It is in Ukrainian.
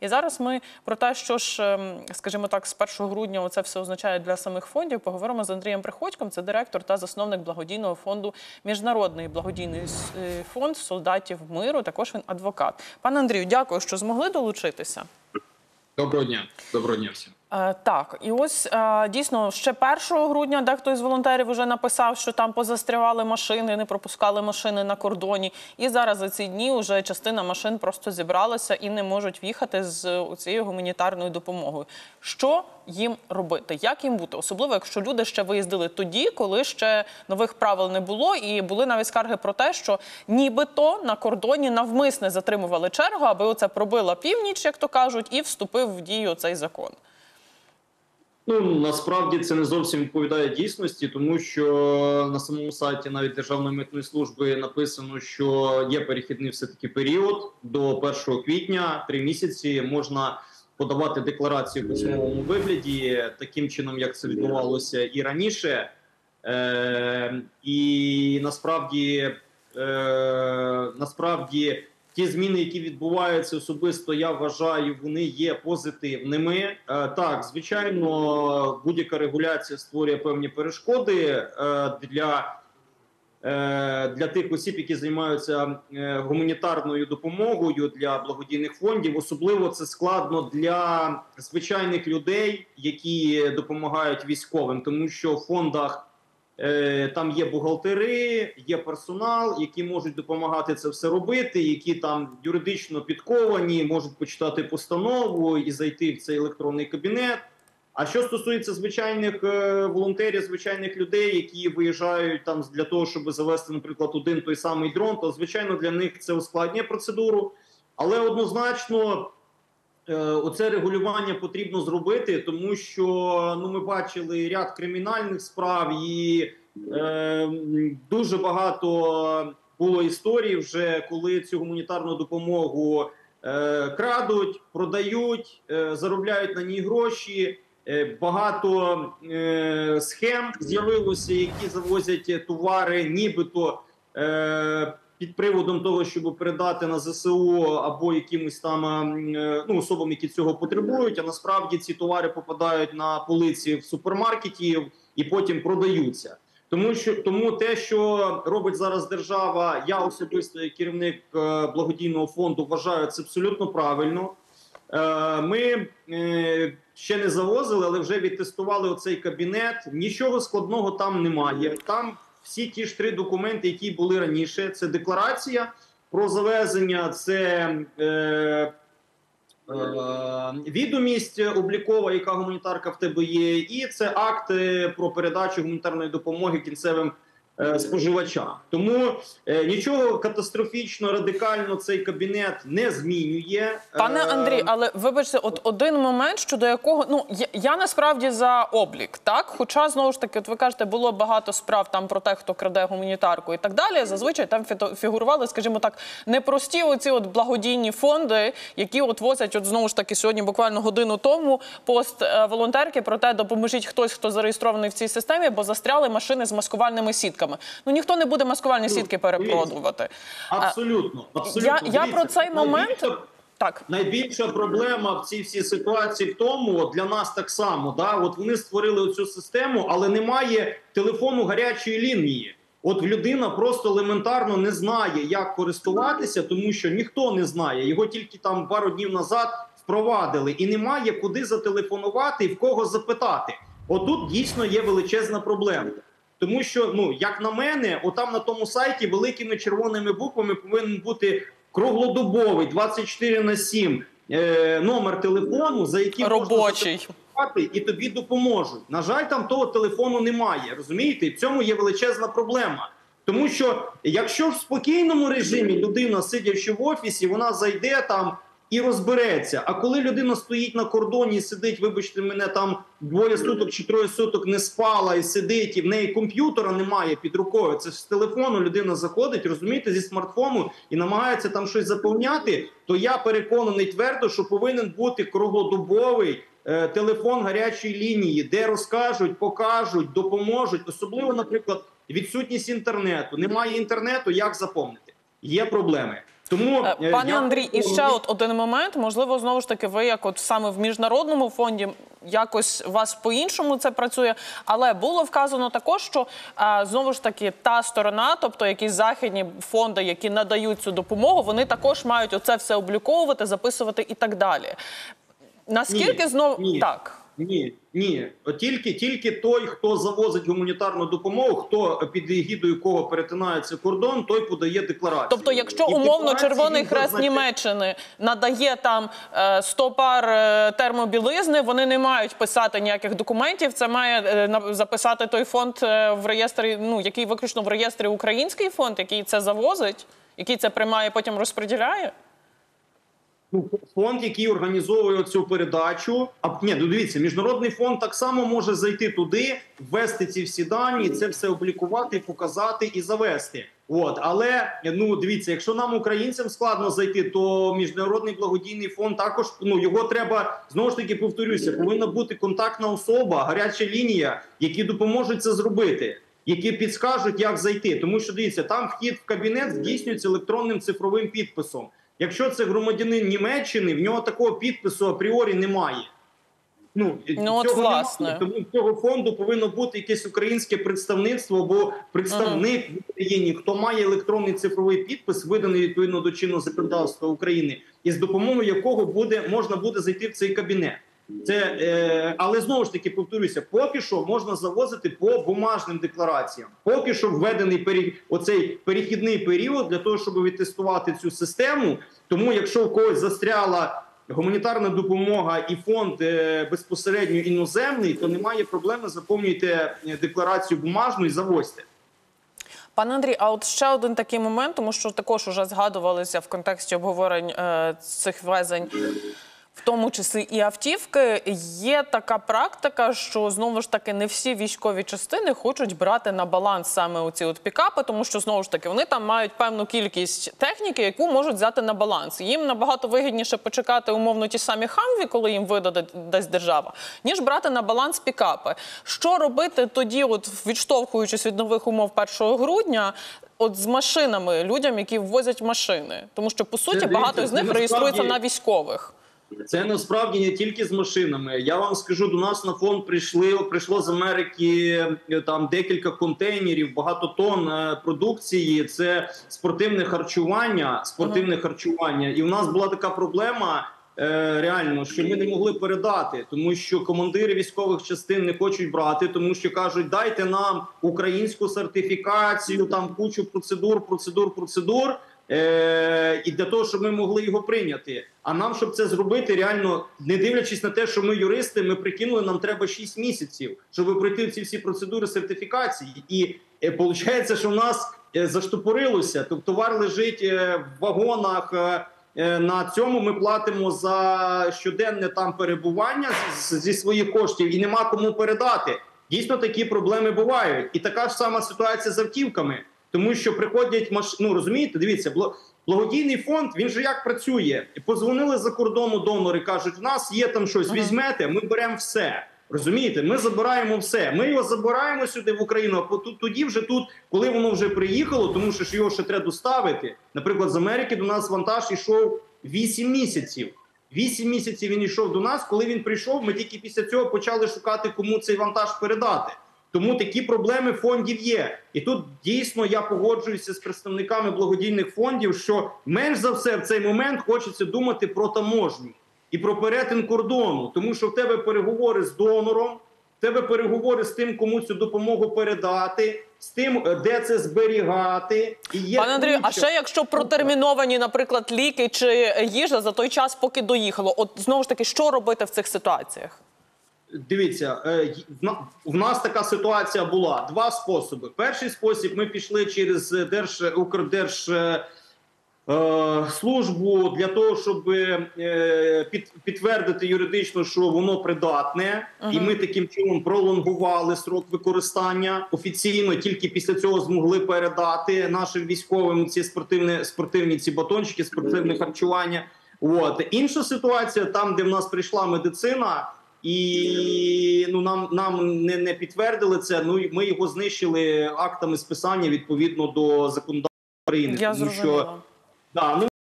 І зараз ми про те, що ж, скажімо так, з 1 грудня це все означає для самих фондів, поговоримо з Андрієм Приходьком, це директор та засновник благодійного фонду «Міжнародний благодійний фонд солдатів миру», також він адвокат. Пане Андрію, дякую, що змогли долучитися. Доброго дня. Доброго дня всім. Так, і ось дійсно ще 1 грудня дехто із волонтерів вже написав, що там позастрявали машини, не пропускали машини на кордоні. І зараз за ці дні вже частина машин просто зібралася і не можуть в'їхати з цією гуманітарною допомогою. Що їм робити? Як їм бути? Особливо, якщо люди ще виїздили тоді, коли ще нових правил не було, і були навіть скарги про те, що нібито на кордоні навмисне затримували чергу, аби оце пробила північ, як то кажуть, і вступив в дію цей закон. Ну, насправді це не зовсім відповідає дійсності, тому що на самому сайті навіть Державної митної служби написано, що є перехідний все-таки період до 1 квітня, 3 місяці, можна подавати декларацію в письмовому вигляді, таким чином, як це відбувалося і раніше. І насправді ті зміни, які відбуваються, особисто я вважаю, вони є позитивними. Так, звичайно, будь-яка регуляція створює певні перешкоди для тих осіб, які займаються гуманітарною допомогою для благодійних фондів. Особливо це складно для звичайних людей, які допомагають військовим, тому що в фондах там є бухгалтери, є персонал, які можуть допомагати це все робити, які там юридично підковані, можуть почитати постанову і зайти в цей електронний кабінет. А що стосується звичайних волонтерів, звичайних людей, які виїжджають там для того, щоб завести, наприклад, один той самий дрон, то, звичайно, для них це ускладнює процедуру. Але однозначно оце регулювання потрібно зробити, тому що ми бачили ряд кримінальних справ і дуже багато було історій вже, коли цю гуманітарну допомогу крадуть, продають, заробляють на ній гроші. Багато схем з'явилося, які завозять товари нібито під приводом того, щоб передати на ЗСУ або якимось там особам, які цього потребують, а насправді ці товари попадають на полиці в супермаркетів і потім продаються. Тому те, що робить зараз держава, я особисто як керівник благодійного фонду вважаю це абсолютно правильно. Ми ще не завозили, але вже відтестували оцей кабінет. Нічого складного там немає. Там всі ті ж 3 документи, які були раніше. Це декларація про завезення, це відомість облікова, яка гуманітарка в тебе є, і це акт про передачу гуманітарної допомоги кінцевим споживачам. Тому нічого катастрофічно, радикально цей кабінет не змінює. Пане Андрій, але вибачте, от один момент, щодо якого, я насправді за облік, так? Хоча, знову ж таки, от ви кажете, було багато справ там про те, хто краде гуманітарку і так далі, зазвичай там фігурували, скажімо так, непрості оці от благодійні фонди, які от возять, от знову ж таки, сьогодні буквально годину тому пост волонтерки про те, допоможіть хтось, хто зареєстрований в цій системі, бо застряли машини з маскувальними сітками. Ніхто не буде маскувальні сітки перепродувати. Абсолютно. Я про цей момент... Найбільша проблема в цій всій ситуації в тому, для нас так само, от вони створили оцю систему, але немає телефону гарячої лінії. От людина просто елементарно не знає, як користуватися, тому що ніхто не знає. Його тільки там пару днів назад впровадили. І немає куди зателефонувати і в кого запитати. Отут дійсно є величезна проблема. Тому що, як на мене, отам на тому сайті великими червоними буквами повинен бути круглодобовий 24/7 номер телефону, за яким можна зателефонувати і тобі допоможуть. На жаль, там того телефону немає, розумієте? І в цьому є величезна проблема. Тому що, якщо в спокійному режимі людина, сидячи в офісі, вона зайде там і розбереться. А коли людина стоїть на кордоні і сидить, вибачте мене, там 2 суток чи 3 суток не спала і сидить, і в неї комп'ютера немає під рукою, це ж з телефону людина заходить, розумієте, зі смартфону і намагається там щось заповняти, то я переконаний твердо, що повинен бути круглодобовий телефон гарячої лінії, де розкажуть, покажуть, допоможуть. Особливо, наприклад, відсутність інтернету. Немає інтернету, як заповнити? Є проблеми. Тому, Пане Андрій, і ще от один момент, можливо, і ще один момент, можливо, знову ж таки, ви як от саме в Міжнародному фонді, якось у вас по-іншому це працює, але було вказано також, що знову ж таки та сторона, тобто якісь західні фонди, які надають цю допомогу, вони також мають оце все обліковувати, записувати і так далі. Наскільки знову... Так. Ні. Тільки той, хто завозить гуманітарну допомогу, хто під егідою кого перетинається кордон, той подає декларацію. Тобто, якщо умовно Червоний Хрест Німеччини надає там 100 пар термобілизни, вони не мають писати ніяких документів, це має записати той фонд в реєстрі, ну, який виключно в реєстрі український фонд, який це завозить, який це приймає, потім розподіляє? Фонд, який організовує цю передачу, дивіться, Міжнародний фонд так само може зайти туди, ввести ці всі дані, це все облікувати, показати і завести. Але, дивіться, якщо нам, українцям, складно зайти, то Міжнародний благодійний фонд також, його треба, знову ж таки, повторюся, повинна бути контактна особа, гаряча лінія, які допоможуть це зробити, які підскажуть, як зайти. Тому що, дивіться, там вхід в кабінет здійснюється електронним цифровим підписом. Якщо це громадянин Німеччини, в нього такого підпису апріорі немає. Власне. Тому в цього фонду повинно бути якесь українське представництво або представник в Україні, хто має електронний цифровий підпис, виданий відповідно до чинного законодавства України, і з допомогою якого можна буде зайти в цей кабінет. Але знову ж таки, повторюся, поки що можна завозити по бумажним деклараціям. Поки що введений оцей перехідний період для того, щоб відтестувати цю систему. Тому якщо в когось застряла гуманітарна допомога і фонд безпосередньо іноземний, то немає проблеми, заповнюйте декларацію бумажну і завозьте. Пане Андрій, а от ще один такий момент, тому що також уже згадувалися в контексті обговорень цих везень, в тому числі і автівки, є така практика, що, знову ж таки, не всі військові частини хочуть брати на баланс саме оці от пікапи, тому що, знову ж таки, вони там мають певну кількість техніки, яку можуть взяти на баланс. Їм набагато вигідніше почекати, умовно, ті самі Хамві, коли їм видасть держава, ніж брати на баланс пікапи. Що робити тоді, от відштовхуючись від нових умов 1 грудня, от з машинами, людям, які ввозять машини? Тому що, по суті, багато з них реєструється на військових. Це насправді не тільки з машинами. Я вам скажу, до нас на фонд прийшло з Америки там декілька контейнерів, багато тонн продукції. Це спортивне харчування. І в нас була така проблема, реально, що ми не могли передати, тому що командири військових частин не хочуть брати, тому що кажуть, дайте нам українську сертифікацію, там кучу процедур, і для того, щоб ми могли його прийняти. А нам, щоб це зробити, реально, не дивлячись на те, що ми юристи, ми прикинули, нам треба 6 місяців, щоб пройти ці всі процедури сертифікації. І виходить, що в нас заштопорилося, тобто товар лежить в вагонах, на цьому ми платимо за щоденне там перебування зі своїх коштів і нема кому передати. Дійсно, такі проблеми бувають. І така ж сама ситуація з автівками. Тому що приходять розумієте, дивіться, благодійний фонд, він же як працює? Подзвонили за кордону донори, кажуть, в нас є там щось, візьмете, ми беремо все. Розумієте, ми забираємо все. Ми його забираємо сюди в Україну, а тоді вже тут, коли воно вже приїхало, тому що ж його ще треба доставити. Наприклад, з Америки до нас вантаж йшов 8 місяців. 8 місяців він йшов до нас, коли він прийшов, ми тільки після цього почали шукати, кому цей вантаж передати. Тому такі проблеми фондів є. І тут дійсно я погоджуюся з представниками благодійних фондів, що менш за все в цей момент хочеться думати про таможню і про перетин кордону. Тому що в тебе переговори з донором, в тебе переговори з тим, кому цю допомогу передати, з тим, де це зберігати. Пане Андрію, а ще якщо протерміновані, наприклад, ліки чи їжа за той час, поки доїхало, от знову ж таки, що робити в цих ситуаціях? Дивіться, в нас така ситуація була. Два способи. Перший спосіб, ми пішли через Укрдержслужбу для того, щоб підтвердити юридично, що воно придатне. І ми таким чином пролонгували срок використання. Офіційно тільки після цього змогли передати нашим військовим ці спортивні ці батончики, спортивне харчування. Інша ситуація, там, де в нас прийшла медицина, і нам не підтвердили це, ми його знищили актами списання відповідно до законодавства України. Я зрозуміла.